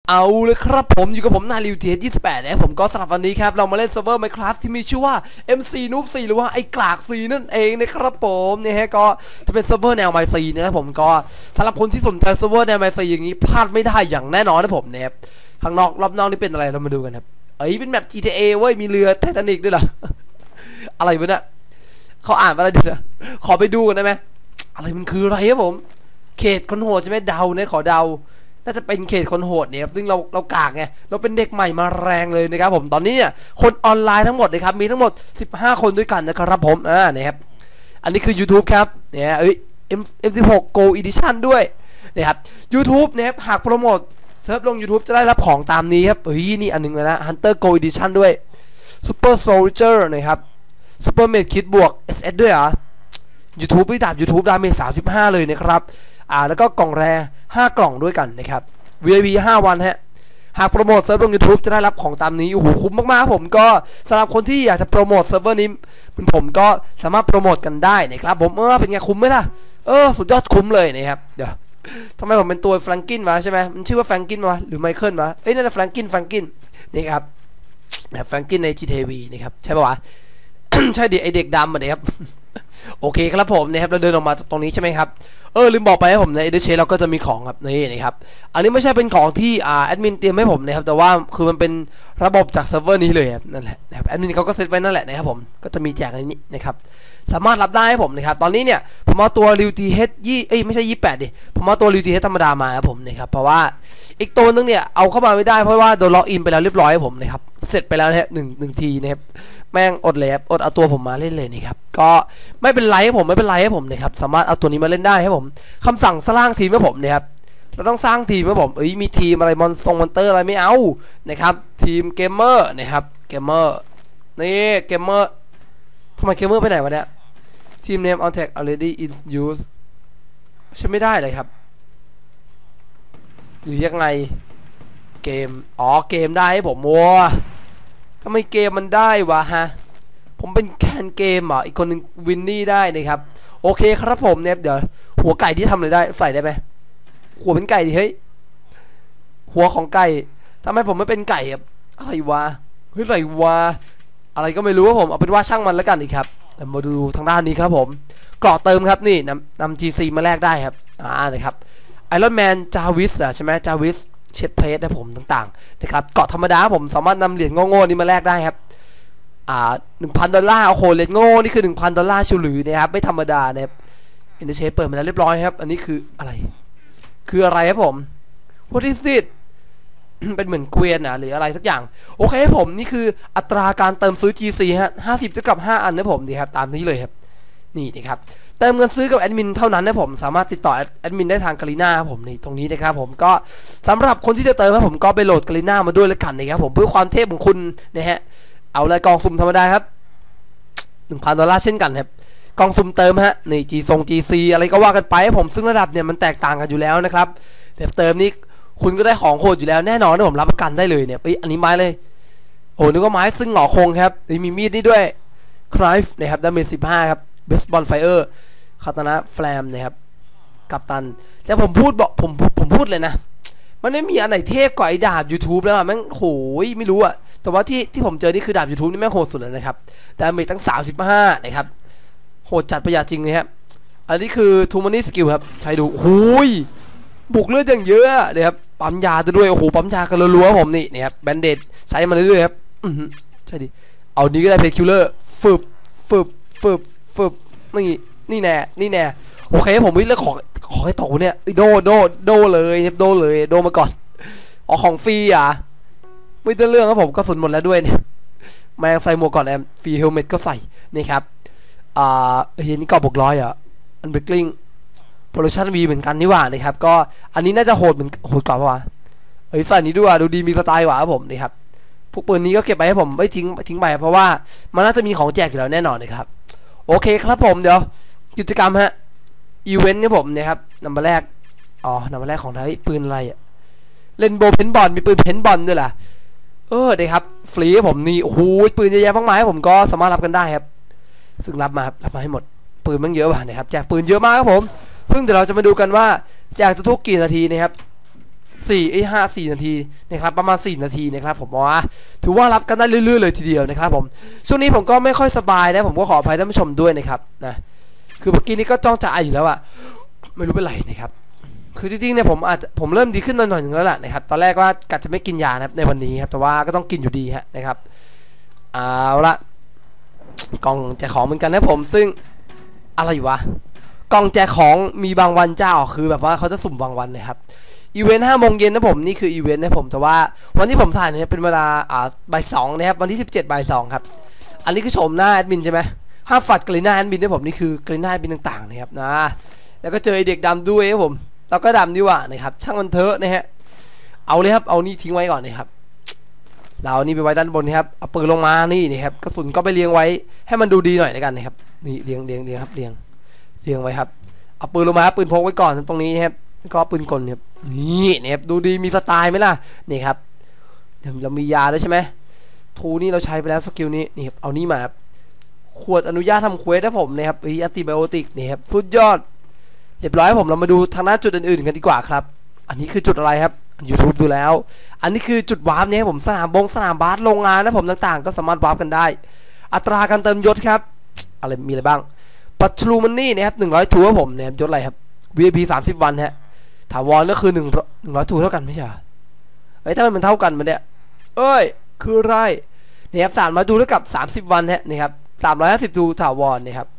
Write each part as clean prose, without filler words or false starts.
เอาเลยครับผมอยู่กับผมนาริวTH28นะผมก็สำหรับวันนี้ครับเรามาเล่นเซิร์ฟเวอร์ Minecraft ที่มีชื่อว่า MC Noob 4หรือว่าไอ้กลาก4นั่นเองนะครับผมเนี่ยฮะก็จะเป็นเซิร์ฟเวอร์แนว MyC นะครับผมก็สำหรับคนที่สนใจเซิร์ฟเวอร์แนว MyC อย่างนี้พลาดไม่ได้อย่างแน่นอนนะผมเนี่ยข้างนอกรอบนอกนี่เป็นอะไรเรามาดูกันครับเป็นแบบ GTA เว้ยมีเรือไททานิกด้วยเหรอ อะไรวะเนี่ยเขาอ่านอะไรดินะขอไปดูกันได้ไหมอะไรมันคืออะไรครับผมเขตคนโหดใช่ไหมเดาเนี่ยขอเดาน่าจะเป็นเขตคนโหดเนี่ยครับซึ่งเรากากไงเราเป็นเด็กใหม่มาแรงเลยนะครับผมตอนนี้เนี่ยคนออนไลน์ทั้งหมดนะครับมีทั้งหมด15คนด้วยกันนะครับผมนะครับอันนี้คือ YouTube ครับเนี่ยM16 Go Edition ด้วยนะครับ YouTube นะครับหากโปรโมทเซิร์ฟลง YouTube จะได้รับของตามนี้ครับนี่อันนึงเลยนะ Hunter Go Edition ด้วย Super Soldier นะครับ Super Med Kit บวก SS ด้วยเหรอ YouTube ดาบ YouTube ดาเมจ35เลยนะครับแล้วก็กล่องแร่5กล่องด้วยกันนะครับ VIP 5 วันฮะหากโปรโมทเซิร์ฟลง YouTube จะได้รับของตามนี้โอ้โหคุ้มมากๆผมก็สำหรับคนที่อยากจะโปรโมทเซิร์ฟเวอร์นี้ผมก็สามารถโปรโมทกันได้นะครับผมเป็นไงคุ้มไหมล่ะสุดยอดคุ้มเลยนะครับเดี๋ยวทำไมผมเป็นตัวแฟรงกินมาใช่ไหมมันชื่อว่าแฟรงกินมาหรือไมเคิลมาน่าจะแฟรงกินนี่ครับแฟรงกินใน GTV นะครับใช่ป่าวะ ใช่ดิไอเด็กดำมาเนี่ยครับโอเคครับผมนะครับเราเดินออกมาจากตรงนี้ใช่ไหมครับลืมบอกไปให้ผมในเอเดเชเราก็จะมีของครับนี่นะครับอันนี้ไม่ใช่เป็นของที่แอดมินเตรียมให้ผมนะครับแต่ว่าคือมันเป็นระบบจากเซิร์ฟเวอร์นี้เลยครับนั่นแหละนะครับแอดมินเขาก็เซตไว้นั่นแหละนะครับผมก็จะมีแจกในนี้นะครับสามารถรับได้ให้ผมนะครับตอนนี้เนี่ยผมเอาตัวริวทีเฮดไม่ใช่28ดิผมเอาตัวริวทีเฮดธรรมดามาครับผมนะครับเพราะว่าอีกตัวนึงเนี่ยเอาเข้ามาไม่ได้เพราะว่าโดนล็อกอินไปแล้วเรียบร้อยผมนะครับเสร็จไปแล้วนะฮะหนึ่งทีนะครับแม่งอดเลยครับอดเอาตัวผมมาเล่นเลยนะครับก็ไม่เป็นไรให้ผมนะครับสามารถเอาตัวนี้มาเล่นได้ให้ผมคำสั่งสร้างทีมให้ผมนะครับเราต้องสร้างทีมให้ผมมีทีมอะไรมอนเตอร์อะไรไม่เอานะครับทีมเกมเมอร์นะครับเกมเมอร์นี่เกมเมอร์ทำไมเกมเมอร์ไปไหนวะเนี่ยทีม name on tag already in use ใช่ไม่ได้เลยครับหรือยังไงเกมเกมได้ให้ผมวัวทำไมเกมมันได้วะฮะผมเป็นแคนเกมอีกคนนึงวินนี่ได้นะครับโอเคครับผมเนี่ยเดี๋ยวหัวไก่ที่ทำอะไรได้ใส่ได้ไหมหัวเป็นไก่ดิเฮ้ยหัวของไก่ทำไมผมไม่เป็นไก่อะไรวะเฮ้ยอะไรวะอะไรก็ไม่รู้ว่าผมเอาเป็นว่าช่างมันแล้วกันอีกครับมาดูทางด้านนี้ครับผมกรอกเติมครับนี่นำ GC มาแลกได้ครับนะครับไอรอนแมนจาวิสใช่ไหมจาวิสเช็ดเพลสได้ผมต่างๆนะครับเกาะธรรมดาผมสามารถนำเหรียญโง่ๆนี้มาแลกได้ครับ$1,000โอ้โหเหรียญโง่นี่คือ$1,000ชิวหรือนะครับไม่ธรรมดานะครับอินเดเชเปิดมาแล้วเรียบร้อยครับอันนี้คืออะไรครับผม What is it เป็นเหมือนเกวียนหรืออะไรสักอย่างโอเคผมนี่คืออัตราการเติมซื้อ GC ฮะ50เท่ากับ5อันนะผมดีครับตามนี้เลยครับนี่นะครับเติมเงินซื้อกับแอดมินเท่านั้นนะผมสามารถติดต่อแอดมินได้ทางกาลิน่าผมนี่ตรงนี้นะครับผมก็สำหรับคนที่จะเติมครับผมก็ไปโหลดกาลิน่ามาด้วยแล้วกันนะครับผมเพื่อความเทพของคุณนะฮะเอาเลยกล่องสุ่มธรรมดาครับ$1,000เช่นกันครับกล่องสุ่มเติมฮะนี่ GC อะไรก็ว่ากันไปผมซึ่งระดับเนี่ยมันแตกต่างกันอยู่แล้วนะครับแต่เติมนี้คุณก็ได้ของโหดอยู่แล้วแน่นอนนะผมรับประกันได้เลยเนี่ยอันนี้ไม้เลยโอ้นึกว่าไม้ซึ่งหงอคงครับมีมีดนี่ด้วยคราฟนะครับดาเมจ15ครับเบสบอลไฟเออร์คาตานะแฟลมนะครับกัปตันแต่ผมพูดเลยนะมันไม่มีอันไหนเทพกว่าไอ้ดาบ YouTube แล้วแม่งโหยไม่รู้อะแต่ว่าที่ผมเจอนี่คือดาบ YouTube นี่แม่งโหดสุดเลยนะครับดาเมจตั้ง35นะครับโหดจัดประหยัดจริงเลยครับอันนี้คือทูมานี่สกิลครับใช้ดูโอ้ยบุกเลือดอย่างเยอะนะครับปั๊มยาด้วยโอ้โหปั๊มยากันรัวๆผมนี่นะครับแบนเดดใช้มาเรื่อยๆครับใช่ดิเอานี้ก็ได้เพจคิลเลอร์ฟึบนี่แน่โอเคผมวิ่งแล้วขอให้ตกเนี่ยโดเลยโดมาก่อนของฟรีไม่ได้เรื่องครับผมก็สุนหมดแล้วด้วยเนี่ยแม่งใส่หมวกก่อนแอมฟรีเฮลเมตก็ใส่นี่ครับนี่ก็บวก100อันเบรกลิงโปรดักชั่นวีเหมือนกันนี่หว่านะครับก็อันนี้น่าจะโหดกว่าป่ะวะใส่นี้ด้วยดูดีมีสไตล์หว่าครับผมนี่ครับพวกปืนนี้ก็เก็บไปให้ผมไม่ทิ้งไปเพราะว่ามันน่าจะมีของแจกอยู่แล้วแน่นอนนะครับโอเคครับผมเดี๋ยวกิจกรรมฮะอีเวนต์ครับผมเนี่ยครับนำมาแรกของไทยปืนอะไรเล่นโบเพนบอลมีปืนเพนบอลด้วยล่ะเดี๋ยวครับฟรีผมนี่โอ้โหปืนเยอะแยะมากมายผมก็สามารถรับกันได้ครับซึ่งรับมาให้หมดปืนมันเยอะว่ะนะครับแจกปืนเยอะมากครับผมซึ่งเดี๋ยวเราจะมาดูกันว่าแจกทุกกี่นาทีนะครับ 4 นาทีนะครับประมาณ4 นาทีนะครับผมว่าถือว่ารับกันได้เรื่อยๆเลยทีเดียวนะครับผมช่วงนี้ผมก็ไม่ค่อยสบายนะผมก็ขออภัยท่านผู้ชมด้วยนะครับนะคือเมื่อกี้นี้ก็จ้องจะไออยู่แล้วอะไม่รู้เป็นไรนะครับคือจริงๆเนี่ยผมเริ่มดีขึ้นหน่อยๆนึงแล้วแหละนะครับตอนแรกว่ากะจะไม่กินยานะครับในวันนี้ครับแต่ว่าก็ต้องกินอยู่ดีฮะนะครับเอาละกล่องแจกของเหมือนกันนะผมซึ่งอะไรอยู่วะกล่องแจกของมีบางวันเจ้าคือแบบว่าเขาจะสุ่มบางวันนะครับอีเวนต์5 โมงเย็นนะผมนี่คืออีเวนต์นะผมแต่ว่าวันที่ผมถ่ายเนี่ยเป็นเวลาบ่าย 2นะครับวันที่17บ่าย 2ครับอันนี้คือโฉมหน้าแอดมินใช่ไหมห้ามฝัดกรีน่าแอดมินนะผมนี่คือกรีน่าแอดมินต่างๆนะครับนะแล้วก็เจอไอเด็กดำด้วยครับผมเราก็ดำดีกว่านะครับช่างมันเถอะนะฮะเอาเลยครับเอานี่ทิ้งไว้ก่อนนะครับเรานี่ไปไว้ด้านบนนะครับเอาปืนลงมานี่นะครับกระสุนก็ไปเรียงไว้ให้มันดูดีหน่อยแล้วกันนะครับนี่เรียงครับเรียงไว้ครับเอาปืนลงมาปืนพกไว้ก่อนตรงนี้นะครับก็ปืนกลครับนี่นะครับดูดีมีสไตล์ไหมล่ะนี่ครับเรามียาด้วยใช่ไหมทูนี่เราใช้ไปแล้วสกิลนี้นี่ครับเอานี่มาครับขวดอนุญาตทำเควสให้ผมนะครับอันติไบโอติกนี่ครับสุดยอดเรียบร้อยผมเรามาดูทางด้านจุดอื่นๆกันดีกว่าครับอันนี้คือจุดอะไรครับ YouTube ดูแล้วอันนี้คือจุดวาร์ปเนี่ยผมสนามบาสโรงงานนะผมต่างๆก็สามารถวาร์ปกันได้อัตราการเติมยศครับอะไรมีอะไรบ้างปัตชูมันนี่นะครับ100 ทูครับผมเนี่ยยศอะไรครับ VIP 30 วันฮะถาวรก็คือ100 ทูเท่ากันไม่ใช่เอ้ยถ้ามันเท่ากันมันเนี่ยเอ้ยคือไรเนี่ยครับ300 ทูเท่ากับ30 วันฮะนี่ครับ350 ทูถาวรนี่ครับ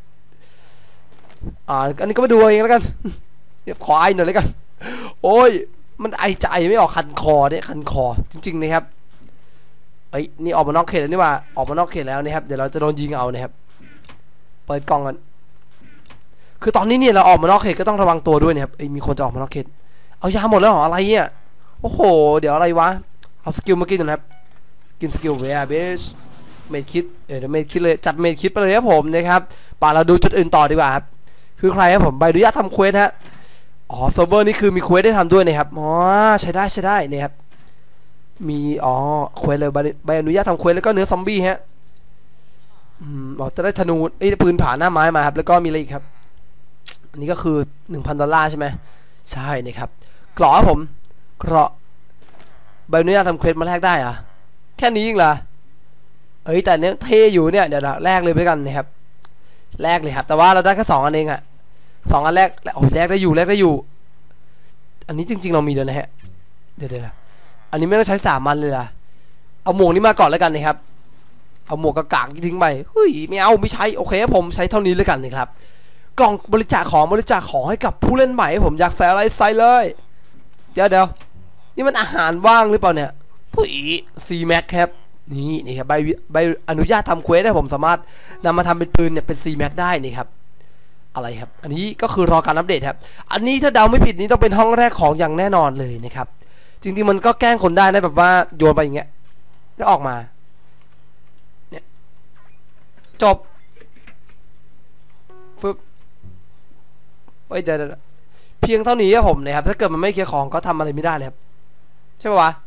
อันนี้ก็มาดูเองแล้วกันเดี๋ยวขอไอหน่อยแล้วกันโอ้ยมันไอใจไม่ออกคันคอเนี่ยคันคอจริงๆนะครับเอ้ยนี่ออกมานอกเขตแล้วนี่ว่าออกมานอกเขตแล้วนะครับเดี๋ยวเราจะโดนยิงเอานะครับเปิดกล่องกันคือตอนนี้เนี่ยเราออกมานอกเขตก็ต้องระวังตัวด้วยนะครับมีคนจะออกมานอกเขตเอายาหมดแล้วเหรออะไรเนี่ยโอ้โหเดี๋ยวอะไรวะเอาสกิลมากินหน่อยครับกินสกิลเวียเบสเมดคิดเดี๋ยวเมดคิดเลยจัดเมดคิดไปเลยครับผมนะครับป่าเราดูจุดอื่นต่อดีกว่าครับคือใครครับผมใบอนุญาตทำเควสฮะเซิร์ฟเวอร์นี่คือมีเควสได้ทำด้วยนะครับใช้ได้เนี่ยครับมีเควสเลยใบอนุญาตทำเควสแล้วก็เนื้อซอมบี้ฮะจะได้ธนูปืนผ่าหน้าไม้มาครับแล้วก็มีอะไรอีกครับอันนี้ก็คือ $1,000 ใช่ไหมใช่นะครับเกราะผมเกราะใบอนุญาตทำเควสมาแลกได้อะแค่นี้เองเหรอแต่เนี้ยเท่อยู่เนี่ยเดี๋ยวแลกเลยไปกันนะครับแลกเลยครับแต่ว่าเราได้แค่2 อันเองอะ2 อันแรกแลกได้อยู่อันนี้จริงๆเรามีแล้วนะฮะเดี๋ยวอันนี้ไม่ต้องใช้3 อันเลยล่ะเอาหมวกนี้มาก่อนแล้วกันนะครับเอาหมวกกากทิ้งไปเฮ้ยไม่ใช้โอเคผมใช้เท่านี้แล้วกันนะครับกล่องบริจาคของให้กับผู้เล่นใหม่ผมอยากใส่อะไรใส่เลยเดี๋ยวนี่มันอาหารว่างหรือเปล่าเนี่ยผู้ซีแม็กครับนี่ครับใบอนุญาตทำเควสได้ผมสามารถนำมาทำเป็นปืนเนี่ยเป็นซีแม็กได้นี่ครับอะไรครับอันนี้ก็คือรอการอัปเดตครับอันนี้ถ้าเดาไม่ผิดนี้ต้องเป็นห้องแรกของอย่างแน่นอนเลยนะครับจริงๆมันก็แกล้งคนได้นะแบบว่าโยนไปอย่างเงี้ยแล้วออกมาเนี่ยจบฟึบเดี๋ยวเพียงเท่านี้ครับผมนะครับถ้าเกิดมันไม่เคลียร์ของก็ทำอะไรไม่ได้เลยครับใช่ป่าวะ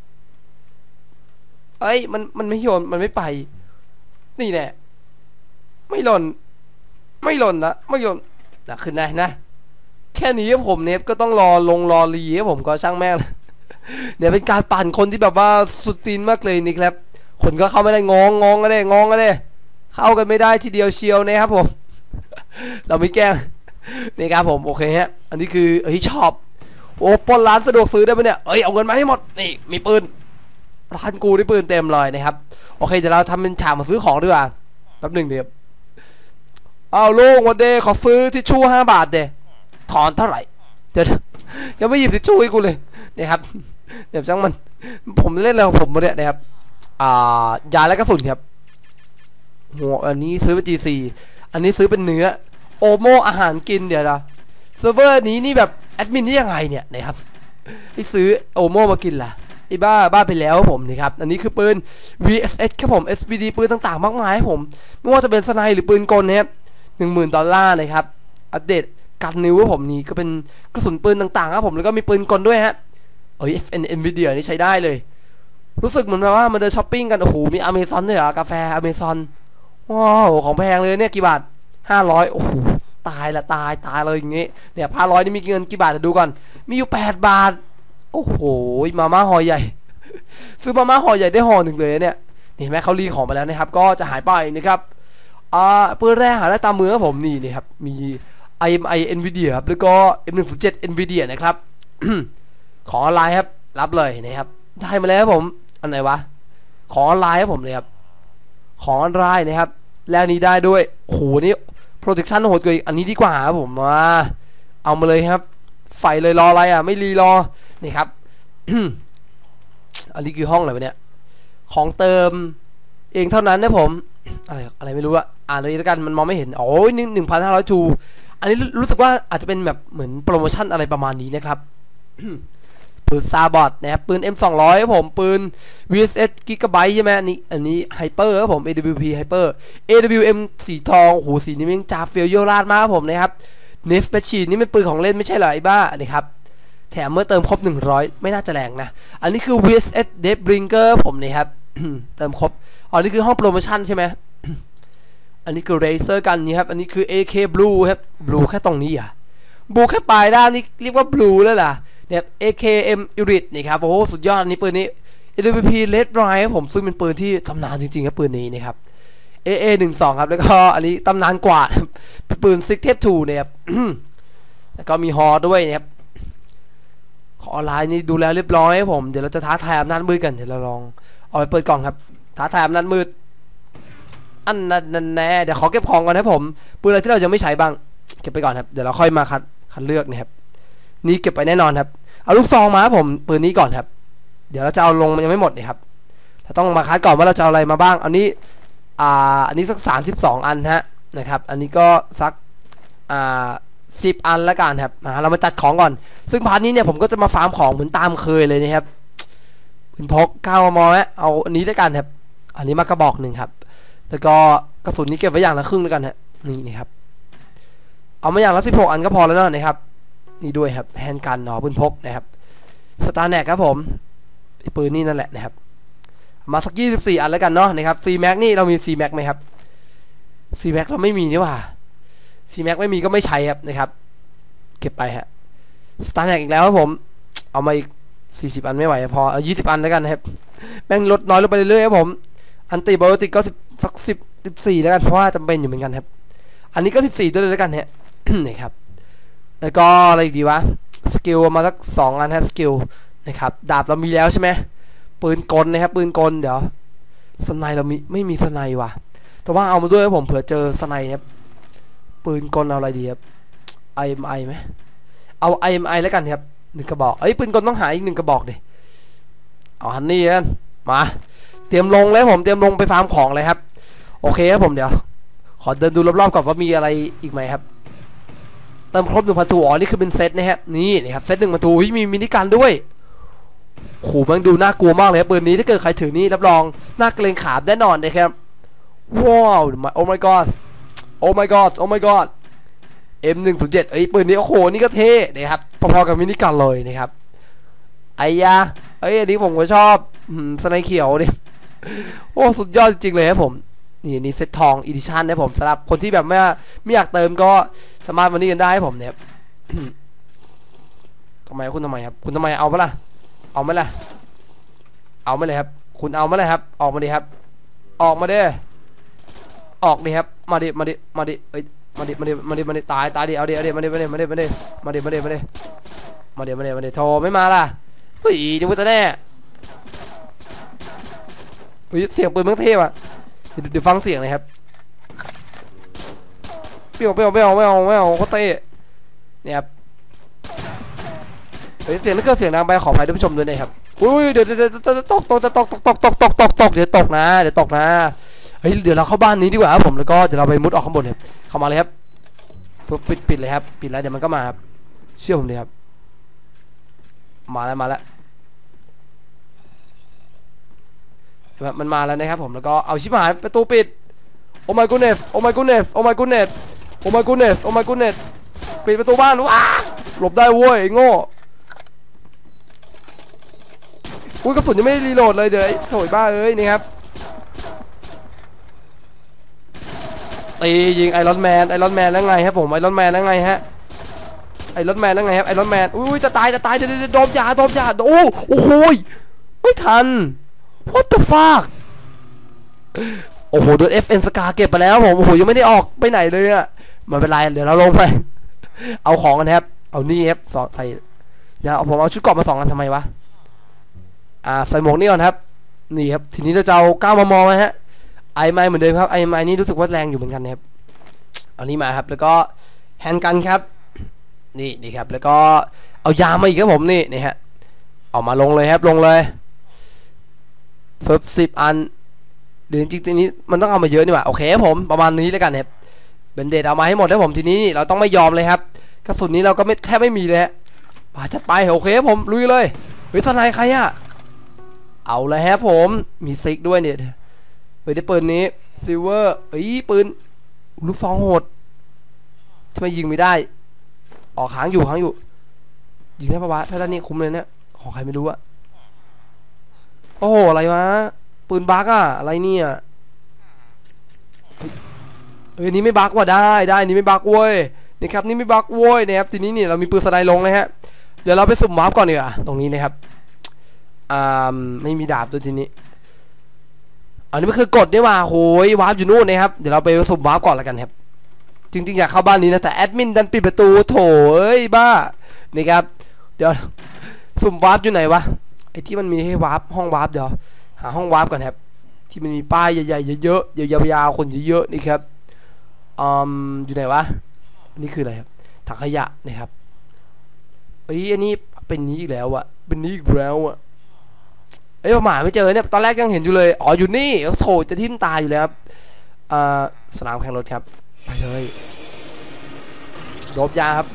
มันไม่โยนมันไม่ไปนี่แน่ไม่หล่นละไม่หล่นนะขึ้นได้นะแค่นี้ผมเนี่ยก็ต้องรอรีครับผมก็ช่างแม่งเนี่ยเป็นการปั่นคนที่แบบว่าสุดตีนมากเลยนี่ครับคนก็เข้าไม่ได้งองกันเลยเข้ากันไม่ได้ทีเดียวเชียวนะครับผมเราไม่แกล้งนี่ครับผมโอเคฮะอันนี้คือชอบโอ้ปล้นร้านสะดวกซื้อได้ไหมเนี่ยเอาเงินมาให้หมดนี่มีปืนร้านกูได้ปืนเต็มเลยนะครับโอเคเดี๋ยวเราทำเป็นฉากมาซื้อของดีกว่าแป๊บหนึ่งเดี๋ยวเอาลุงวันเดย์ขอซื้อทิชชู่5 บาทเดถอนเท่าไหร่เดี๋ยวยังไม่หยิบทิชชู่ให้กูเลยนะครับเดี๋ยวจังมันผมเล่นอะไรของผมมาเนี่ยนะครับยาและกระสุนครับหัวอันนี้ซื้อเป็น GC อันนี้ซื้อเป็นเนื้อโอโมอาหารกินเดี๋ยวนะเซิร์ฟเวอร์นี้นี่แบบแอดมินนี่ยังไงเนี่ยนะครับให้ซื้อโอโมมากินล่ะบ้าไปแล้วผมนะครับอันนี้คือปืน VSS ครับผม SBD ปืนต่างๆมากมายให้ผมไม่ว่าจะเป็นสไนหรือปืนกลนะครับ$10,000นะครับอัปเดตการนิ้วผมนี่ก็เป็นกระสุนปืนต่างๆครับผมแล้วก็มีปืนกลด้วยฮะNvidia นี่ใช้ได้เลยรู้สึกเหมือนแบบว่ามาเดินช้อปปิ้งกันโอ้โหมี Amazon ด้วยเหรอกาแฟ Amazon ว้าวของแพงเลยเนี่ยกี่บาท500โอ้โหตายเลยอย่างงี้เนี่ย500นี่มีเงินกี่บาทดูก่อนมีอยู่8 บาทโอ้โหมาม่าห่อใหญ่ ซื้อมาม่าห่อใหญ่ได้ห่อหนึ่งเลยเนี่ยเห็นไหมเขารีของไปแล้วนะครับก็จะหายไปนะครับปืนแรกหาได้ตามมือครับผมนี่ครับมี IMI Nvidia ครับแล้วก็ M107 Nvidia นะครับ ของออนไลน์ครับรับเลยนะครับได้มาแล้วครับผมอันไหนวะของออนไลน์ครับผมเลยครับของออนไลน์นะครับแล้วนี้ได้ด้วยโอ้โหนี่ protection โหดกว่าอันนี้ดีกว่าครับผมมาเอามาเลยครับไฟเลยรออะไรไม่รีรอนี่ครับ อันนี้คือห้องอะไรวะเนี่ยของเติมเองเท่านั้นนะผมอะไรไม่รู้อะอ่านเลยแล้วกันมันมองไม่เห็นโอ้ย1,500 ทูอันนี้รู้สึกว่าอาจจะเป็นแบบเหมือนโปรโมชั่นอะไรประมาณนี้นะครับ ปืนซาบอทนะครับปืน M200 ครับผมปืน VSS Gigabyte ใช่ไหมอันนี้ไฮเปอร์ครับผม AWP Hyper AWM สีทองโอ้โหสีนี้มันจ่าเฟียวเยราดมากครับผมนะครับ Nef Machine นี่เป็นปืนของเล่นไม่ใช่เหรอไอ้บ้านะครับแถมเมื่อเติมครบ100ไม่น่าจะแรงนะอันนี้คือ VSS Deathbringer ผมนะครับ เติมครบอ๋อนี่คือห้องโปรโมชั่นใช่ไหม อันนี้คือ Razer กันนี่ครับอันนี้คือ AK Blue ครับ Blue แค่ตรงนี้Blue แค่ปลายด้านนี่เรียกว่า Blue แล้วล่ะเนี่ย AKM Irit นี่ครับโอ้โหสุดยอดอันนี้ปืนนี้ AWP Red Ride ครับผมซึ่งเป็นปืนที่ตำนานจริงๆครับปืนนี้นะครับ AA12 ครับแล้วก็อันนี้ตำนานกว่าเป็นปืน Six Tape 2เนี่ยครับ แล้วก็มีฮอด้วยนะครับขอออนไลน์นี่ดูแลเรียบร้อยครับผมเดี๋ยวเราจะท้าทายอำนาจมืดกันเดี๋ยวเราลองเอาไปเปิดกล่องครับท้าทายอำนาจมืดอันนั้นแน่เดี๋ยวขอเก็บของก่อนนะผมปืนอะไรที่เรายังไม่ใช้บ้างเก็บไปก่อนครับเดี๋ยวเราค่อยมาคัดเลือกนะครับนี่เก็บไปแน่นอนครับเอาลูกซองมาครับผมปืนนี้ก่อนครับเดี๋ยวเราจะเอาลงมันยังไม่หมดนะครับเราต้องมาคัดก่อนว่าเราจะเอาอะไรมาบ้างอันนี้สัก32 อันฮะนะครับอันนี้ก็สัก10 อันแล้วกันครับเรามาจัดของก่อนซึ่งพาร์ทนี้เนี่ยผมก็จะมาฟาร์มของเหมือนตามเคยเลยนะครับปืนพก9 มมเอาอันนี้ด้วยกันครับอันนี้มากระบอกหนึ่งครับแล้วก็กระสุนนี้เก็บไว้อย่างละครึ่งแล้วกันฮะนี่ครับเอามาอย่างละ16 อันก็พอแล้วเนาะนะครับนี่ด้วยครับแฮนด์กันปืนพกนะครับสตาร์แน็กครับผมปืนนี่นั่นแหละนะครับมาสัก24 อันแล้วกันเนาะนะครับ C-Max นี่เรามี C-Max ไหมครับ C-Max เราไม่มีนี่หว่า C-Max ไม่มีก็ไม่ใช้ครับนะครับเก็บไปฮะสตาร์แน็กอีกแล้วครับผมเอามาอีก40 อันไม่ไหวพอเอา20 อันแล้วกันนะครับแม่งลดน้อยลงไปเรื่อยๆครับผมอันติไบโอติกก็สัก14แล้วกันเพราะว่าจำเป็นอยู่เหมือนกันครับอันนี้ก็14ด้วยเลยแล้วกันฮะ นี่ครับแล้วก็อะไรอีกดีวะสกิลมาสัก2 อันฮะสกิลนะครับดาบเรามีแล้วใช่ไหมปืนกลนะครับปืนกลเดี๋ยวสไนเราไม่มีสไนว่ะแต่ว่าเอามาด้วยครับผมเผื่อเจอสไนเนี่ยปืนกลเอาอะไรดีครับ IMI ไหมเอา IMI แล้วกันครับ1 กระบอกปืนกลต้องหาอีก1 กระบอกดิเอาฮันนี่กันมาเตรียมลงเลยผมเตรียมลงไปฟาร์มของเลยครับโอเคครับผมเดี๋ยวขอเดินดูรอบๆก่อนว่ามีอะไรอีกไหมครับเติมครบ1,000 ทูนี่คือเป็นเซตนะฮะนี่ครับเซต1,000 ทูมีมินิกันด้วยโหมันดูน่ากลัวมากเลยปืนนี้ถ้าเกิดใครถือนี่รับรองน่าเกรงขามแน่นอนนะครับว้าวโอ้ my god โอ้ my god โอ้ my god M107ปืนนี้โอ้โหนี่ก็เท่นะครับพอๆกับมินิกันเลยนะครับอันนี้ผมก็ชอบสไนเขียวเนี่ยโอ้สุดยอดจริงๆเลยครับผมนี่เซตทองอีดิชั่นนะผมสำหรับคนที่แบบไม่อยากเติมก็สามารถวันนี้กันได้ให้ผมเนี่ยทำไมคุณทำไมครับคุณทำไมเอาปะล่ะเอาไหมล่ะเอาไหมเลยครับคุณเอาไหมเลยครับออกมาดิครับออกมาดิออกดิครับมาดิมาดิมาดิตายดิเอาดิมาดิโทรไม่มาล่ะเฮ้ยจะพูดจะแน่เสียงปืนมันเท่ว่ะเดี๋ยวฟังเสียงเลยครับเปรี้ยวเขาเตะเนี่ยครับเสียงนั่นก็เสียงดังไปขออภัยท่านผู้ชมด้วยนะครับอุ้ยเดี๋ยวตกเดี๋ยวตกนะเดี๋ยวเราเข้าบ้านนี้ดีกว่าครับผมแล้วก็เดี๋ยวเราไปมุดออกข้างบนครับเข้ามาเลยครับปิดเลยครับปิดแล้วเดี๋ยวมันก็มาครับเชื่อผมเลยครับมาแล้วมันมาแล้วนะครับผมแล้วก็เอาชิบหายประตูปิดโอ้ my goodness ปิดประตูบ้านว้าหลบได้เว้ยโง่กระสุนยังไม่ได้รีโหลดเลยเดี๋ยวโถยบ้านี่ครับตียิงไอรอนแมนแล้วไงครับผมไอรอนแมนแล้วไงฮะไอรอนแมนนั่งไงครับไอรอนแมนอุ้ยจะตายเดี๋ยวโดนยาโอ้โหไม่ทัน what the fuck โอ้โหโดน FN สกาเก็บไปแล้วผมโอ้โหยังไม่ได้ออกไปไหนเลยอะไม่เป็นไรเดี๋ยวเราลงไปเอาของกันครับเอานี่ครับใส่เดี๋ยวผมเอาชุดเกราะมา2 อันทำไมวะใส่หมวกนี่ก่อนครับนี่ครับทีนี้เราจะเอา9 มมไหมฮะไอไม้เหมือนเดิมครับไอไม้นี่รู้สึกว่าแรงอยู่เหมือนกันนะครับเอานี้มาครับแล้วก็แฮนด์กันครับนี่ครับแล้วก็เอายามาอีกครับผมนี่ฮะเอามาลงเลยครับลงเลยเฟิร์ส10 อันเดี๋ยวจริงๆนี้มันต้องเอามาเยอะนี่หว่าโอเคผมประมาณนี้แล้วกันครับเบนเดตเอามาให้หมดแล้วผมทีนี้เราต้องไม่ยอมเลยครับกระสุนนี้เราก็แทบไม่มีเลยฮะจัดไปโอเคผมลุยเลยเฮ้ยทนายใครอะเอาเลยครับผมมีซิกด้วยเนี่ยเฮ้ยได้ปืนนี้ซิลเวอร์ปืนลูกซองโหดทำไมยิงไม่ได้ออกค้างอยู่ยิงได้ปะวะถ้าด้านนี้คุ้มเลยเนี่ยของใครไม่รู้อะโอ้โหอะไรวะปืนบั๊กอะอะไรเนี่ยนี่ไม่บั๊กว่ะได้นี่ไม่บั๊กเว้ยนี่ครับนี่ไม่บั๊กเว้ยนะครับทีนี้เนี่ยเรามีปืนสไนลงเลยฮะเดี๋ยวเราไปสุ่มวาร์ปก่อนดีกว่าตรงนี้นะครับไม่มีดาบตัวทีนี้อันนี้ไม่คือกดได้ว่าโหยวาร์ปอยู่นู่นนะครับเดี๋ยวเราไปสุ่มวาร์ปก่อนแล้วกันครับจริงๆอยากเข้าบ้านนี้นะแต่แอดมินดันปิดประตูโถบ้านี่ครับเดี๋ยวสุ่มวาร์ปอยู่ไหนวะไอ้ที่มันมีให้วาร์ปห้องวาร์ปเดี๋ยวหาห้องวาร์ปก่อนครับที่มันมีป้ายใหญ่ๆเยอะๆยาวๆคนเยอะๆนี่ครับอยู่ไหนวะนี่คืออะไรครับถังขยะนี่ครับอันนี้เป็นนี้อีกแล้วอะเป็นนี้อีกแล้วอะหมาไม่เจอเนี่ยตอนแรกยังเห็นอยู่เลยอ๋ออยู่นี่โถจะทิ่มตายอยู่แล้วครับสนามแข่งรถครับไปเลยโดบยาครับ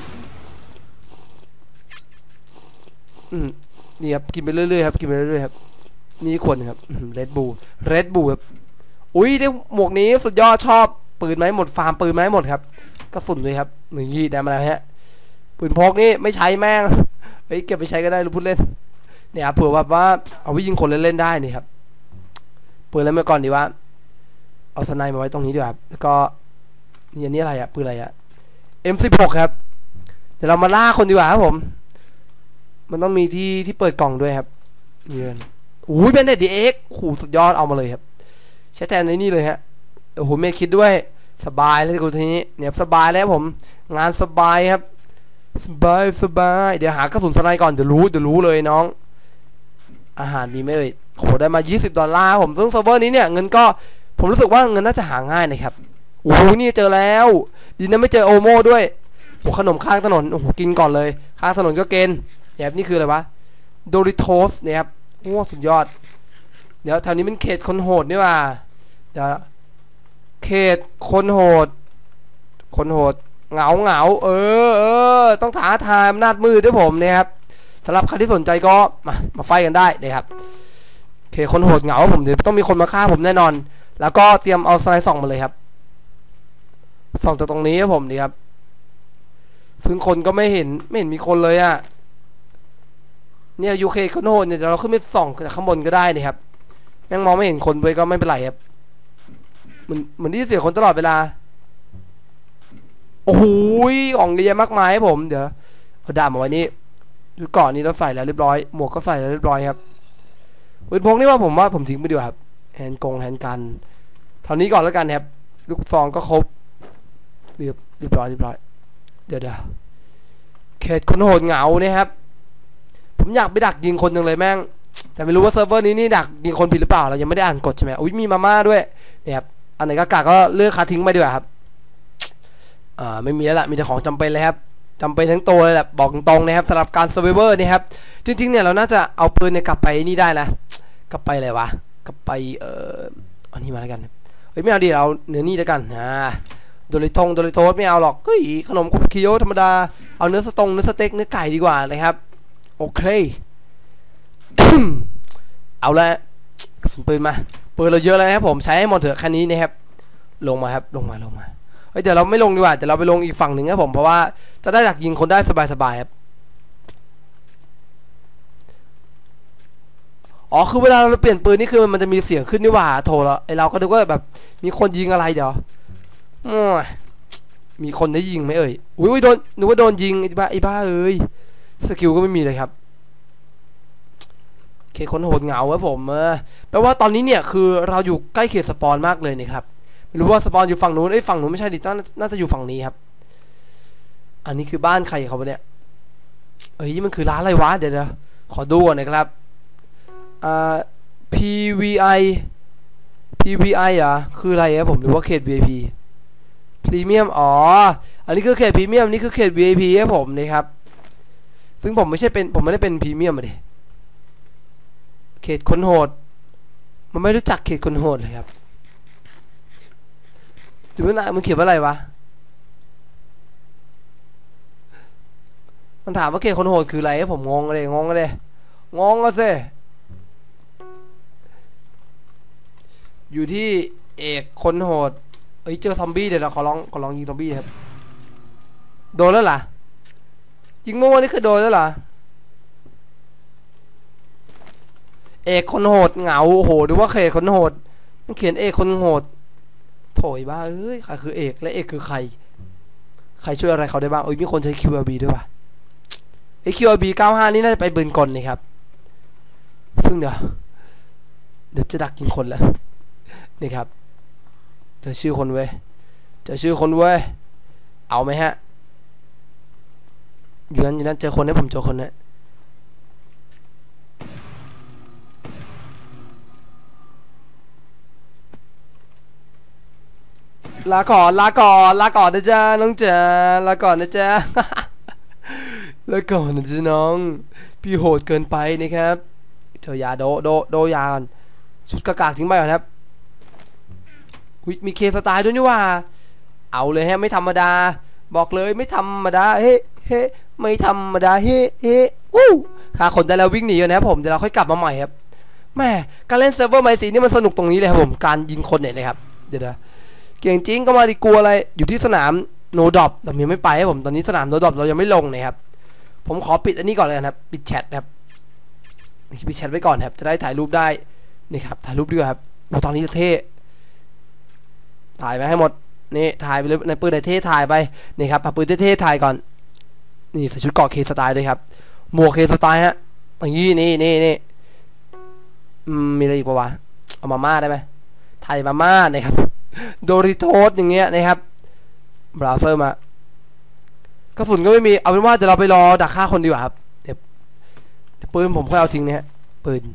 นี่ครับกินไปเรื่อยๆครับกินไปเรื่อยๆครับนี่ขวดครับเรดบูครับอุ้ยได้หมวกนี้สุดยอดชอบปืนไหมหมดฟาร์มปืนไหมหมดครับกระสุนเลยครับนี่ได้มาแล้วฮะปืนพกนี่ไม่ใช้แม่งเก็บไปใช้ก็ได้รู้พูดเล่นเนี่ยครับเผื่อว่าเอาไว้ยิงคนเล่นๆได้นี่ครับปืนแล้วเมื่อก่อนดีว่าเอาสไนมาไว้ตรงนี้ดีกว่าแล้วก็นี่อันนี้อะไรอะปืนอะไรอะ M16 ครับเดี๋ยวเรามาล่าคนดีกว่าครับผมมันต้องมีที่เปิดกล่องด้วยครับเงินอุ้ยเป็นเด็ดดีเอ็กขู่สุดยอดเอามาเลยครับใช้แทนในนี่เลยฮะโอ้โหเมฆคิดด้วยสบายเลยกูทีนี้เนี่ยสบายแล้วผมงานสบายครับสบายเดี๋ยวหากระสุนสไนก่อนเดี๋ยวรู้เลยน้องอาหารมีไหมเอ่ยโหได้มา$20ผมซึ่งเซิร์ฟเวอร์นี้เนี่ยเงินก็ผมรู้สึกว่าเงินน่าจะหาง่ายนะครับโอ้โหนี่เจอแล้วดีนะไม่เจอโอโม่ด้วยโอ้ขนมข้างถนนโอ้โหกินก่อนเลยข้างถนนก็เกณฑ์แบบนี่คืออะไรวะโดริโทสเนี่ยครับโอ้สุดยอดเดี๋ยวแถวนี้เป็นเขตคนโหดนี่ว่าเดี๋ยวเขตคนโหดเหงาต้องท้าทายอำนาจมืดด้วยผมนะครับสำหรับใครที่สนใจก็มาไฟกันได้นะครับเขตคนโหดเหงาผมเดี๋ยวต้องมีคนมาฆ่าผมแน่นอนแล้วก็เตรียมเอาสไนส่องมาเลยครับส่องจากตรงนี้ครับผมนี่ครับซึ่งคนก็ไม่เห็นมีคนเลยอะเนี่ยยูเคคนโหดเนี่ยเราขึ้นไปส่องจากข้างบนก็ได้นี่ครับแม่งมองไม่เห็นคนไปก็ไม่เป็นไรครับเหมือนที่เสียคนตลอดเวลาโอ้โหของเยอะมากมายครับผมเดี๋ยวเอาดาบมาไว้นี่ดูก่อนนี้เราใส่แล้วเรียบร้อยหมวกก็ใส่แล้วเรียบร้อยครับปืนพกนี่ว่าผมทิ้งไปดีกว่าครับแฮนด์กันเท่านี้ก่อนแล้วกันครับลูกซองก็ครบเรียบร้อยเดี๋ยวเขตคนโหดเหงาเนี่ยครับผมอยากไปดักยิงคนหนึ่งเลยแม่งแต่ไม่รู้ว่าเซิร์ฟเวอร์นี้นี่ดักยิงคนผิดหรือเปล่าเรายังไม่ได้อ่านกฎใช่ไหมอุ้ยมีมาม่าด้วยเนี่ยครับอันไหนก็เลือกคาทิ้งไปดีกว่าครับไม่มีแล้วล่ะมีแต่ของจำเป็นเลยครับจำเป็นทั้งตัวเลยแหละบอกตรงๆนะครับสำหรับการเซอร์ไวเวอร์นี่ครับจริงๆเนี่ยเราน่าจะเอาปืนเนี่ยกลับไปนี่ได้นะกลับไปอะไรวะกลับไปอันนี้มาแล้วกันไม่เอาดิเราเนื้อนี่แล้วกันโดริโทสไม่เอาหรอกเฮ้ยขนมคุกกี้ธรรมดาเอาเนื้อสเต็กเนื้อไก่ดีกว่านะครับโอเค เอาละกระสุนปืนมาปืนเราเยอะแล้วครับผมใช้ให้หมดเถอะแค่นี้นะครับลงมาเดี๋ยวเราไม่ลงดีกว่าเดี๋ยวเราไปลงอีกฝั่งหนึ่งครับผมเพราะว่าจะได้ดักยิงคนได้สบายครับอ๋อคือเวลาเราเปลี่ยนปืนนี่คือมันจะมีเสียงขึ้นนี่หว่าโถแล้วไอเราก็นึกว่าแบบมีคนยิงอะไรเดี๋ยวมีคนได้ยิงไหมเอ่ยอุ้ยโดนนึกว่าโดนยิงไอ้บ้าเอ้ยสกิลก็ไม่มีเลยครับเขตคนโหดเหงาครับผมแปลว่าตอนนี้เนี่ยคือเราอยู่ใกล้เขตสปอนมากเลยนะครับไม่รู้ว่าสปอนอยู่ฝั่งนู้นฝั่งนู้นไม่ใช่ดิน่าจะอยู่ฝั่งนี้ครับอันนี้คือบ้านใครเขาเนี่ยเอ้ยมันคือร้านอะไรวะเดี๋ยวขอดูก่อนนะครับPVI อ่ะคืออะไรครับผมหรือว่าเขต VIP พรีเมียมอ๋ออันนี้คือเขตพรีเมียมนี่คือเขต VIP ครับผมนะครับซึ่งผมไม่ได้เป็นพรีเมียมดิเขตคนโหดมันไม่รู้จักเขตคนโหดเลยครับหรือว่ามันเขียนว่าอะไรวะมันถามว่าเขตคนโหดคืออะไรผมงงเลยก็สิอยู่ที่เอกคนโหดเจอซอมบี้เดี๋ยวเราขอลองยิงซอมบี้ครับโดนแล้วล่ะยิงมั่วนี่คือโดนแล้วล่ะเอกคนโหดเหงาโอ้โหหรือว่าเขตคนโหดมันเขียนเอกคนโหดโถยบ้าเอ้ยใครคือเอกและเอกคือใครช่วยอะไรเขาได้บ้างมีคนใช้ QRB ด้วยป่ะQRB 95นี่น่าจะไปปืนกลนี่ครับซึ่งเดี๋ยวจะดักยิงคนแล้วนี่ครับเจอชื่อคนเว้ยเอาไหมฮะอยู่นั้นเจอคนนะผมเจอคนนะลาก่อนนะจ๊ะน้องจ๋าลาก่อนนะจ๊ะ ลาก่อนนะจ๊ะน้องพี่โหดเกินไปนะครับเจอยาโดยาก่อนชุดกากทิ้งไปก่อนครับมีเคสไตล์ด้วยนี่ว่าเอาเลยฮะไม่ธรรมดาบอกเลยไม่ธรรมดาเฮ้ไม่ธรรมดาเฮ้วู้ฆ่าคนได้แล้ววิ่งหนีกันนะครับผมเดี๋ยวเราค่อยกลับมาใหม่ครับแม่การเล่นเซิร์ฟเวอร์ไมซีนี่มันสนุกตรงนี้เลยครับผมการยิงคนเนี่ยนะครับเดี๋ยวเก่งจริงก็มาดีกลัวอะไรอยู่ที่สนามโนดอปแต่ยังไม่ไปครับผมตอนนี้สนามโนดอปเรายังไม่ลงนะครับผมขอปิดอันนี้ก่อนเลยครับปิดแชทครับปิดแชทไว้ก่อนครับจะได้ถ่ายรูปได้นี่ครับถ่ายรูปด้วยครับตอนนี้จะเท่ถ่ายไปให้หมดนี่ถ่ายไปเลยในปืนในเท่ถ่ายไปนี่ครับปืนเท่ถ่ายก่อนนี่ใส่ชุดเกราะเคสไตล์ด้วยครับหมวกเคสไตล์ฮะนี่มีอะไรอีกปะวะเอามาม่าได้ไหมถ่ายมาม่านะครับโดริโตสอย่างเงี้ยนะครับบราเฟอร์มากระสุนก็ไม่มีเอาเป็นว่าเดี๋ยวเราไปรอดักฆ่าคนดีกว่าครับเดี๋ยวปืนผมค่อยเอาทิ้งนะฮะปืน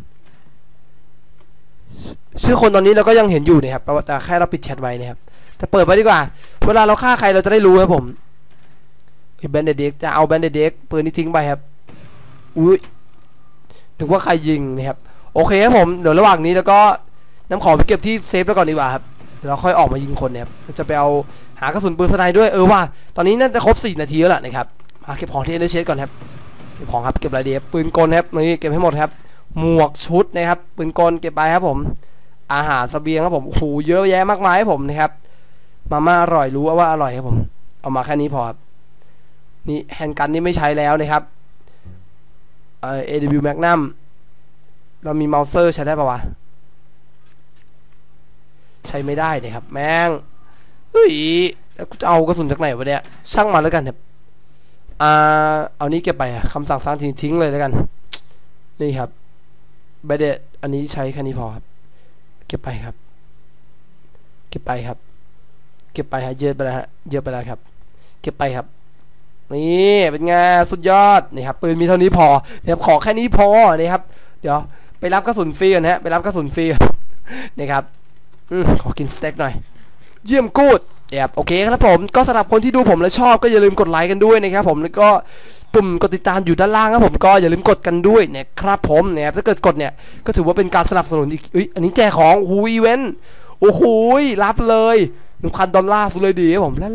ชื่อคนตอนนี้เราก็ยังเห็นอยู่นะครับแต่แค่เราปิดแชทไว้นะครับแต่เปิดไปดีกว่าเวลาเราฆ่าใครเราจะได้รู้ครับผมแบนเดเด็กจะเอาแบนเดเด็กปืนนี้ทิ้งไปครับอุ้ยถึงว่าใครยิงนะครับโอเคครับผมเดี๋ยวระหว่างนี้แล้วก็น้ำของไปเก็บที่เซฟแล้วก่อนดีกว่าครับเดี๋ยวเราค่อยออกมายิงคนเนี่ยจะไปเอาหากระสุนปืนสไนด์ด้วยว่าตอนนี้น่าจะครบ4 นาทีแล้วแหละนะครับมาเก็บของที่เอเดเชสก่อนครับเก็บของครับเก็บอะไรดีปืนกลครับนี่เก็บให้หมดครับหมวกชุดนะครับปืนกลเก็บไปครับผมอาหารเสบียงครับผมโอ้โหเยอะแยะมากมายครับผมนะครับมาม่าอร่อยรู้ว่าอร่อยครับผมเอามาแค่นี้พอครับนี่แฮนด์กันนี่ไม่ใช้แล้วนะครับAW Magnum เรามีเมาส์เซอร์ใช้ได้ปะวะใช้ไม่ได้นะครับแม่งจะเอากระสุนจากไหนวะเนี่ยช่างมาแล้วกันครับเอานี้เก็บไปคำสั่งสร้างทิ้งเลยแล้วกันนี่ครับแบดเดตอันนี้ใช้แค่นี้พอครับเก็บไปครับเก็บไปฮะเยอะไปแล้วครับเก็บไปครับนี่เป็นไงสุดยอดนี่ครับปืนมีเท่านี้พอนะครับขอแค่นี้พอนะครับเดี๋ยวไปรับกระสุนฟรีกันฮะนี่ครับขอกินสเต็กหน่อยเยี่ยมกูดโอเคครับผมก็สำหรับคนที่ดูผมแล้วชอบก็อย่าลืมกดไลค์กันด้วยนะครับผมแล้วก็ปุ่มกดติดตามอยู่ด้านล่างครับผมก็อย่าลืมกดกันด้วยนะครับผมเนี่ยถ้าเกิดกดเนี่ยก็ถือว่าเป็นการสนับสนุนอีกอันนี้แจกของอีเวนต์โอ้โหรับเลย$1,000สุดเลยดีครับผมลา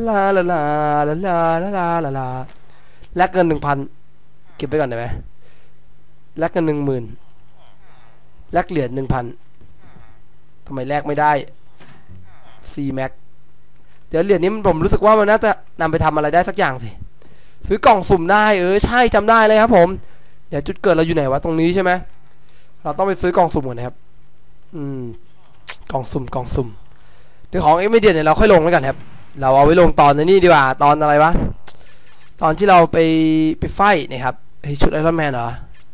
แลกเงิน 1,000เก็บไปก่อนได้ไหมแลกเงิน 10,000แลกเหรียญ 1,000ทำไมแลกไม่ได้ C-Max เดี๋ยวเหรียญนี้ผมรู้สึกว่ามันน่าจะนำไปทำอะไรได้สักอย่างสิซื้อกล่องสุ่มได้ใช่จำได้เลยครับผมเดี๋ยวจุดเกิดเราอยู่ไหนวะตรงนี้ใช่ไหมเราต้องไปซื้อกล่องสุ่มก่อนนะครับกล่องสุ่มเดี๋ยวของเอ็มเดียเนี่ยเราค่อยลงแล้วกันครับเราเอาไว้ลงตอนนี้ดีกว่าตอนอะไรวะตอนที่เราไปไฟนะครับชุดไอรอนแมนเหรอ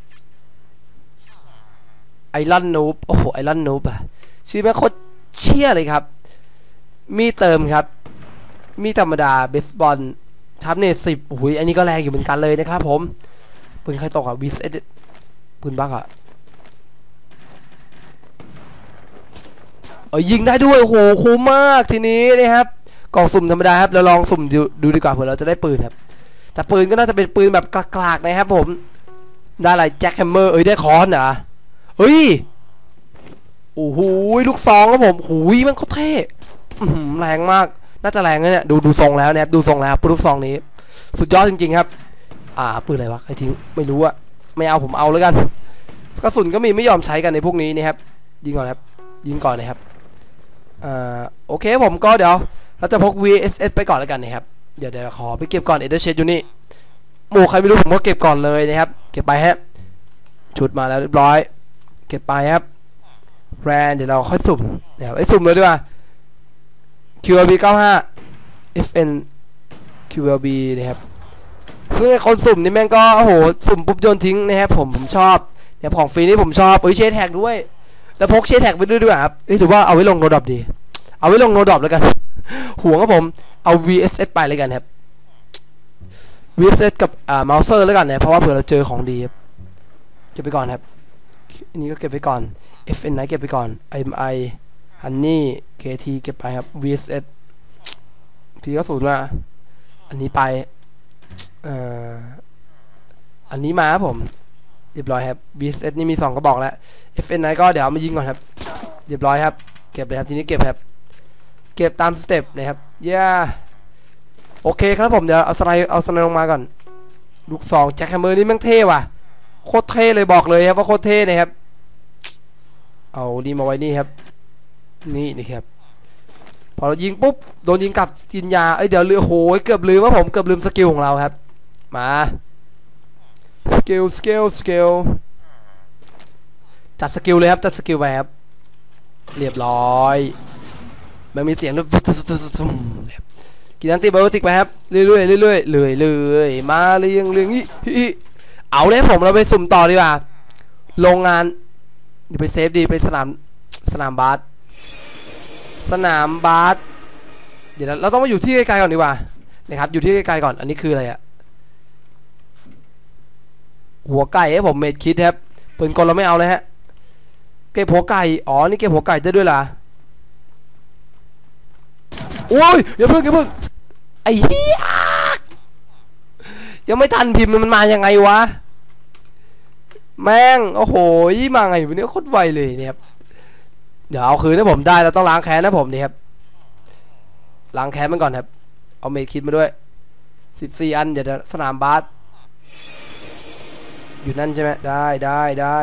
ไอรอนนูบโอ้โหไอรอนนูบอะชื่อแม่งโคตรเชี่ยเลยครับมีเติมครับมีธรรมดาเบสบอลทับเนต10โอ้ยอันนี้ก็แรงอยู่เหมือนกันเลยนะครับผมปืนใครตกอะวิสเอดปืนบักอะยิงได้ด้วยโอ้โหคุ้มมากทีนี้นะครับกล่องสุ่มธรรมดาครับเราลองสุ่มดูดีกว่าเผื่อเราจะได้ปืนครับแต่ปืนก็น่าจะเป็นปืนแบบกลากๆนะครับผมได้อะไรแจ็คแฮมเมอร์ได้คอนเหรอเฮ้ยโอ้โหลูกซองครับผมหูยมันเขาเท่แรงมากน่าจะแรงนะเนี่ยดูทรงแล้วนะครับดูทรงแล้วปืนลูกซองนี้สุดยอดจริงๆครับปืนอะไรวะใครทิ้งไม่รู้อะไม่เอาผมเอาแล้วกันกระสุนก็มีไม่ยอมใช้กันในพวกนี้นะครับยิงก่อนครับยิงก่อนนะครับโอเคผมก็เดี๋ยวเราจะพก VSS ไปก่อนแล้วกันนะครับเดี๋ยวขอไปเก็บก่อนเอเดอร์เชดอยู่นี่หมู่ใครไม่รู้ผมก็เก็บก่อนเลยนะครับเก็บไปฮะชุดมาแล้วเรียบร้อยเก็บไปครับแบรนด์เดี๋ยวเราค่อยสุ่มเดี๋ยวสุ่มเลยดีกว่า QLB 95 FN QLB นะครับซึ่งคนสุ่มนี่แม่งก็โอ้โหสุ่มปุ๊บโยนทิ้งนะครับผมชอบเนี่ยของฟรีนี่ผมชอบเชดแท็กด้วยแล้วพกเชดแท็กไปด้วยครับถือว่าเอาไว้ลงโนดอปดีเอาไว้ลงโนดอปแล้วกันห่วงครับผมเอา VSS ไปเลยกันครับ VSS กับเมาส์เซอร์แล้วกันนะเพราะว่าเผื่อเราเจอของดีครับเก็บไปก่อนครับอันนี้ก็เก็บไปก่อน FN ไหนเก็บไปก่อน IMI Honey KT เก็บไปครับ VSS พี่ก็สูญมาอันนี้ไปอันนี้มาครับผมเรียบร้อยครับ VSS นี่มี2กระบอกแล้ว FN ไหนก็เดี๋ยวมายิงก่อนครับเรียบร้อยครับเก็บเลยครับทีนี้เก็บครับเก็บตามสเต็ปนะครับโอเคครับผมเดี๋ยวเอาสไลด์ลงมาก่อนลูก2แจ็คแฮมเมอร์นี่แม่งเท่ว่ะโคตรเท่เลยบอกเลยครับว่าโคตรเท่นะครับเอานี่มาไว้นี่ครับนี่ครับพอเรายิงปุ๊บโดนยิงกลับกินยาเดี๋ยวโหยเกือบลืมว่าผมเกือบลืมสกิลของเราครับมาสกิลจัดสกิลเลยครับจัดสกิลไปครับเรียบร้อยมันมีเสียงด้วยกินอันติไบโอติกไปครับเรื่อยมาเรื่อยนี่เอาเลยผมเราไปสุ่มต่อดีกว่าโรงงานเดี๋ยวไปเซฟดีไปสนามบาสเดี๋ยวเราต้องมาอยู่ที่ไกลๆก่อนดีกว่านะครับอยู่ที่ไกลๆก่อนอันนี้คืออะไรอะหัวไก่ให้ผมเมดคิดครับปืนกลเราไม่เอาเลยฮะเก็บหัวไก่นี่เก็บหัวไก่ได้ด้วยล่ะโอ้ยอย่าเพิ่งไอ้เหี้ยยังไม่ทันพิมพ์มันมายังไงวะแม่งโอ้โหมาไงวันนี้โคตรไวเลยเนี่ยครับเดี๋ยวเอาคืนให้ผมได้เราต้องล้างแค้นนะผมนี่ครับล้างแค้นมันก่อนครับเอาเมดคิดมาด้วย14อันเดี๋ยวสนามบาสอยู่นั่นใช่ไหมได้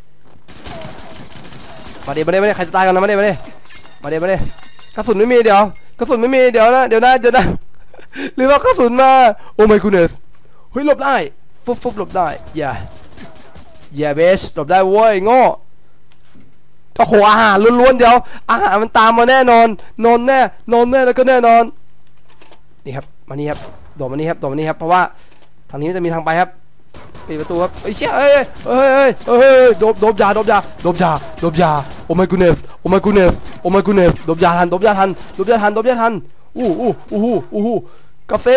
มาดิใครจะตายกันนะมาดิกระสุนไม่มีเดี๋ยวกระสุนไม่มีเดี๋ยวนะหรือว่ากระสุนมาโอ้ไม่กูเนสเฮ้ยหลบได้ฟุบหลบได้อย่าเบสหลบได้เว้ยโง่โอ้โหอาหารล้วนๆเดี๋ยวอาหารมันตามมาแน่นอนนอนแน่แล้วก็แน่นอนนี่ครับมานี่ครับโดดมานี่ครับเพราะว่าทางนี้จะมีทางไปครับปิดประตูครับเชี่ยโดบยาโอ้ไม่กูเนสโดบยาทันกาเฟ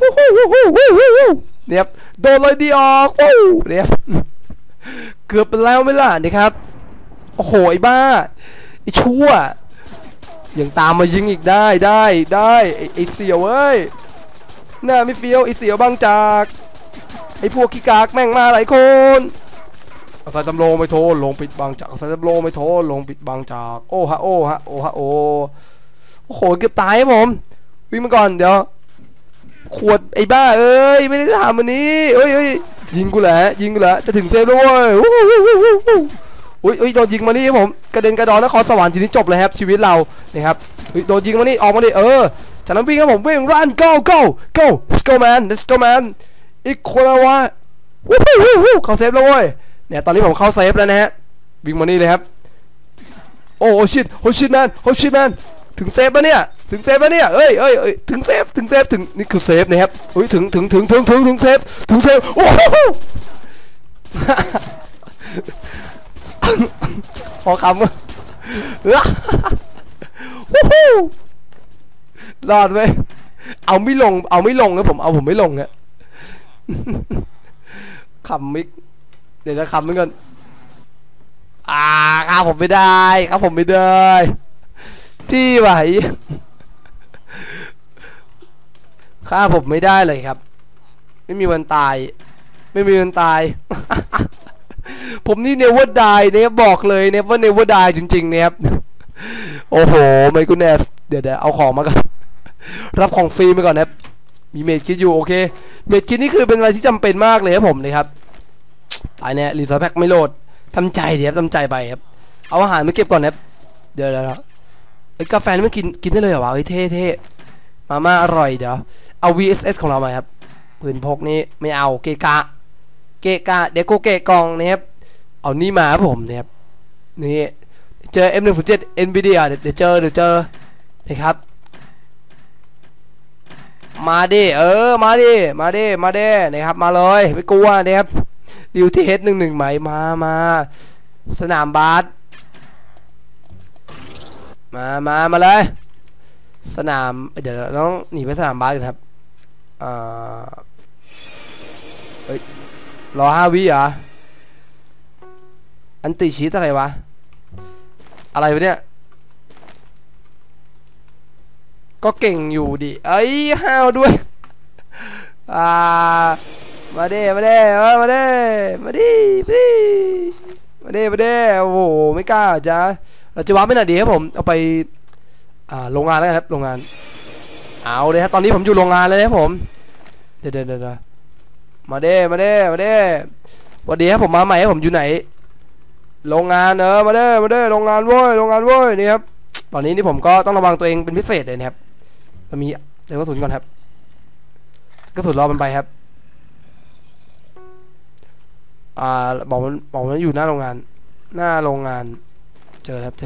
เนี่ยโดนเลยดีออกเนี่ยเกือบไปแล้วไม่ล่ะนี่ครับโอ้โหไอ้บ้าไอ้ชั่วยังตามมายิงอีกได้ไอ้เสี่ยวเอ้ยหน้าไม่เฟี้ยวไอ้เสี่ยวบางจากไอ้พวกขี้กากแม่งมาหลายคนอาศัยจำโลงไปโทษลงปิดบางจากอาศัยจำโลงไปโทษลงปิดบางจากโอ้โหเกือบตายครับผมวิ่งมาก่อนเดี๋ยวขวดไอ้บ้าเอ้ยไม่ได้ทำอันนี้ยิงกูแหละจะถึงเซฟแล้วเว้ยโดนยิงมานี่ครับผมกระเด็นกระดอนนครสวรรค์ทีนี้จบเลยครับชีวิตเราเนี่ยครับโดนยิงมานี่ออกมาดิจากนั้นวิ่งครับผมวิ่ง run go let's go man อีกคนละวะเข้าเซฟแล้วเว้ยเนี่ยตอนนี้ผมเข้าเซฟแล้วนะฮะวิ่งมานี่เลยครับโอ้ชิตแมนถึงเซฟแล้วเนี่ยถึงเซฟแล้วเนี่ยเอ้ยถึงเซฟถึงนี่คือเซฟนะครับอุ้ยถึงเซฟโอ้โหพอคำรอดไหมเอาไม่ลงนะผมไม่ลงเนี่ยคำมิกเดี๋ยวจะคำเหมือนกันครับผมไม่ได้ที่ไหวฆ่าผมไม่ได้เลยครับไม่มีวันตายผมนี่เนเวอร์ไดเนี่ยบอกเลยเนี่ยว่าเนเวอร์ไดจริงๆเนี่ยครับโอ้โหไม่กูแนบเดี๋ยวเอาของมาก่อนรับของฟรีมาก่อนนะครับมีเมดคิดอยู่โอเคเมดคิดนี่คือเป็นอะไรที่จำเป็นมากเลยครับผมนะครับตายเนี่ยรีซอร์แพ็กไม่โหลดทำใจเดี๋ยวทำใจไปครับเอาอาหารมาเก็บก่อนนะครับเดี๋ยวกาแฟนี่มันกินได้เลยเหรอวะเท่มาม่าอร่อยเดี๋ยวเอา VSS ของเรามาครับปืนพกนี้ไม่เอาเกะกะเดี๋ยวกูเกะกองนะครับเอานี่มาครับผมนะครับนี่เจอ M107 Nvidia เดี๋ยวเจอนะครับมาดิมาดินะครับมาเลยไม่กลัวนะครับดิวที่ H11 ไหมมาสนามบาสมาเลยสนามเดี๋ยวเราต้องหนีไปสนามบาสกันครับรอ5 วิเหรออันติชีตอะไรวะเนี่ยก็เก่งอยู่ดิห้าวด้วยมาดิโอ้โหไม่กล้าจ้ะเราจะวางไม่หน่อยดีครับผมเอาไปโรงงานแล้วครับโรงงานเอาเลยครับตอนนี้ผมอยู่โรงงานเลยครับผมเดี๋ยวมาดิสวัสดีครับผมมาใหม่ครับผมอยู่ไหนโรงงานมาดิโรงงานเว้ยนี่ครับตอนนี้นี่ผมก็ต้องระวังตัวเองเป็นพิเศษเลยนะครับจะมีเดี๋ยวกระสุนก่อนครับกระสุนรอมันไปครับบอกมันอยู่หน้าโรงงานเจอแล้ว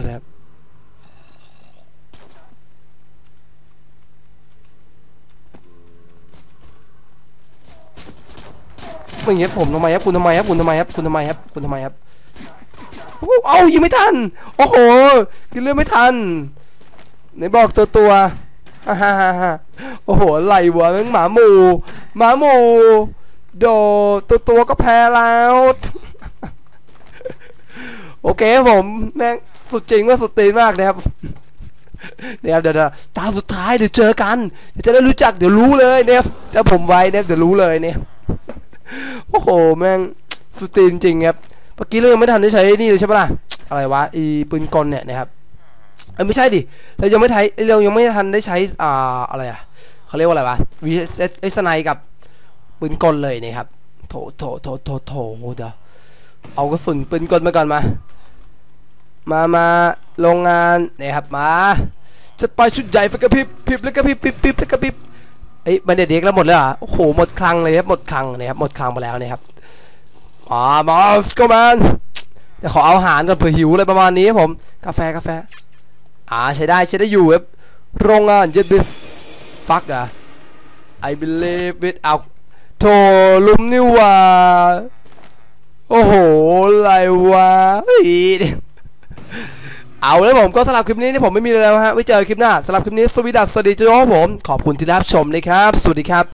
ไม่เงี้ยผมทำไมครับคุณทำไมครับเอายิงไม่ทันโอ้โหกินเลือดไม่ทันไหนบอกตัวโอ้โหไหลวัวแม่งหมาหมูโดตัวก็แพ้แล้วโอเคผมแม่งสุดจริงว่าสุดตีนมากนะครับเดี๋ยวตาสุดท้ายเดี๋ยวเจอกันเดี๋ยวจะได้รู้จักเดี๋ยวรู้เลยเนี่ยถ้าผมไว้เนี่ยเดี๋ยวรู้เลยเนี่ยโอ้โหแม่งสุดตีนจริงครับเมื่อกี้เรายังไม่ทันได้ใช้นี่เลยใช่ปะล่ะอะไรวะปืนกลเนี่ยนะครับไม่ใช่ดิเรายังไม่ทันได้ใช้อะไรเขาเรียกว่าอะไรวะ VSS สไนกับปืนกลเลยนะครับโถเดี๋ยวเอากระสุนปืนกลมาก่อนมาโรงงานนะครับมาจะไปชุดใหญ่ไฟกระพริบแล้วก็พริบบันเด็กแล้วหมดเลยโอ้โหหมดคลังเลยครับหมดคลังนะครับหมดคลังไปแล้วนะครับมาสก็มันเดี๋ยวขอเอาอาหารก่อนเผื่อหิวอะไรประมาณนี้ครับผมกาแฟใช้ได้อยู่ครับโรงงานเจ็ดบิสฟักI believe it เอาโถลุมนี่ว่าโอ้โหอะไรวะเอาแล้วผมก็สำหรับคลิปนี้ผมไม่มีอะไรแล้วฮะไว้เจอคลิปหน้าสำหรับคลิปนี้สวัสดีจ้าผมขอบคุณที่รับชมนะครับสวัสดีครับ